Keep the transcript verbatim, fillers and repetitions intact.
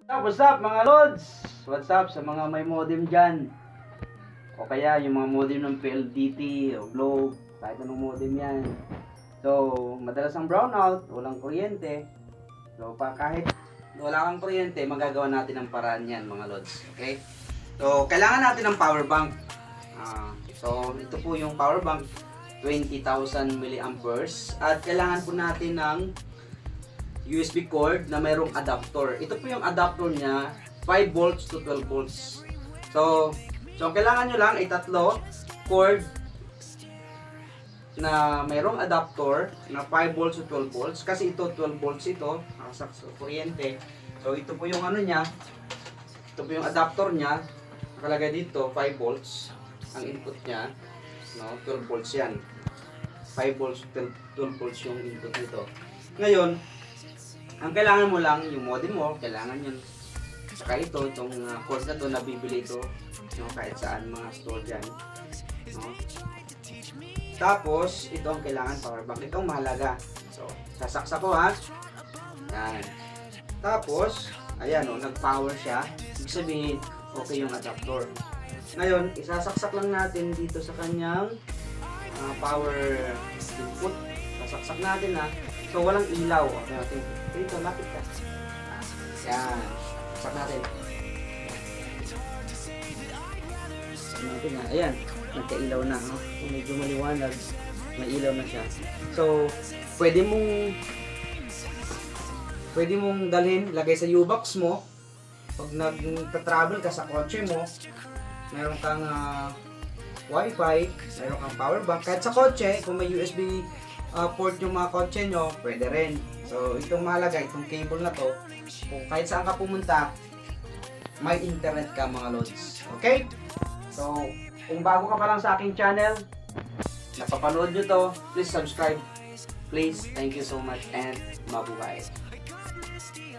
What's up mga lods? What's up sa mga may modem dyan? O kaya yung mga modem ng P L D T o Globe, kahit anong modem yan. So, madalas ang brownout, walang kuryente. So, pa kahit wala kang kuryente, magagawa natin ang paraan yan mga lods. Okay? So, kailangan natin ng power bank. Uh, so, ito po yung power bank, twenty thousand milliamperes. At kailangan po natin ng U S B cord na mayroong adapter. Ito po yung adapter niya, five volts to twelve volts. So, so kailangan nyo lang ay tatlo cord na mayroong adapter na five volts to twelve volts. Kasi ito twelve volts ito, nakasak sa kuryente. So, ito po yung ano niya. Ito po yung adapter niya. Nakalagay dito, five volts. Ang input niya, no, twelve volts yan. five volts to twelve volts yung input nito. Ngayon, ang kailangan mo lang, yung modem mo, kailangan yun. Saka ito, itong uh, cord na to, nabibili ito, no, kahit saan mga store dyan. No? Tapos, ito ang kailangan power bank. Ito ang mahalaga. So, sasaksak ko ha. Yan. Tapos, ayan o, nag-power siya. Ibig sabihin, okay yung adapter. Ngayon, isasaksak lang natin dito sa kanyang uh, power input. Sasaksak natin ha. So, walang ilaw. Okay, natin. Dito, lapit ka. Yan. Saksak natin. Saksak natin ha. Ayan. Nagka-ilaw na. No? So, medyo maliwanag. May ilaw na siya. So, pwede mong pwede mong dalhin, lagay sa U-box mo. Pag nag-travel ka sa kotse mo, meron kang uh, Wi-Fi, meron kang power bank. Kahit sa kotse, kung may U S B uh, port yung mga kotse nyo, pwede rin. So, itong mahalaga, itong cable na to, kung kahit saan ka pumunta, may internet ka mga lods. Okay? So, kung bago ka pa lang sa aking channel, napapanood nyo to, please subscribe. Please, thank you so much and mabuhay.